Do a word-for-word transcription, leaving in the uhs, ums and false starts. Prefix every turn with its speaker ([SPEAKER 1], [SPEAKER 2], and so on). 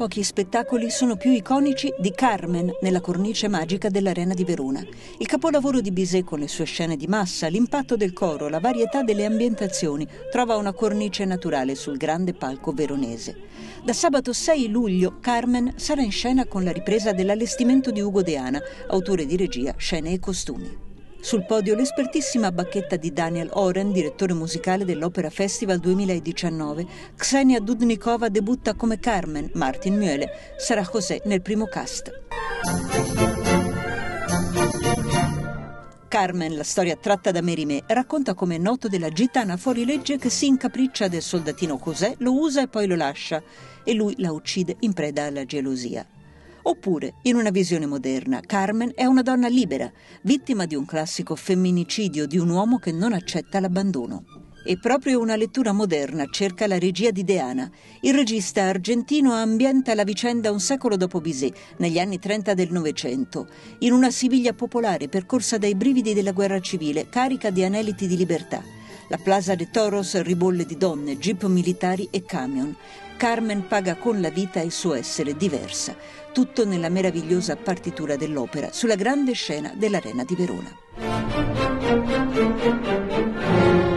[SPEAKER 1] pochi spettacoli sono più iconici di Carmen nella cornice magica dell'Arena di Verona. Il capolavoro di Bizet con le sue scene di massa, l'impatto del coro, la varietà delle ambientazioni trova una cornice naturale sul grande palco veronese. Da sabato sei luglio Carmen sarà in scena con la ripresa dell'allestimento di Ugo Deana, autore di regia, scene e costumi. Sul podio l'espertissima bacchetta di Daniel Oren, direttore musicale dell'Opera Festival duemiladiciannove. Ksenia Dudnikova debutta come Carmen, Martin Muele sarà José nel primo cast. Carmen, la storia tratta da Mérimée, racconta come noto della gitana fuorilegge che si incapriccia del soldatino José, lo usa e poi lo lascia, e lui la uccide in preda alla gelosia. Oppure, in una visione moderna, Carmen è una donna libera, vittima di un classico femminicidio di un uomo che non accetta l'abbandono. E proprio una lettura moderna cerca la regia di Deana. Il regista argentino ambienta la vicenda un secolo dopo Bizet, negli anni trenta del Novecento, in una Siviglia popolare percorsa dai brividi della guerra civile, carica di aneliti di libertà. La Plaza de Toros ribolle di donne, jeep militari e camion. Carmen paga con la vita il suo essere diversa. Tutto nella meravigliosa partitura dell'opera sulla grande scena dell'Arena di Verona.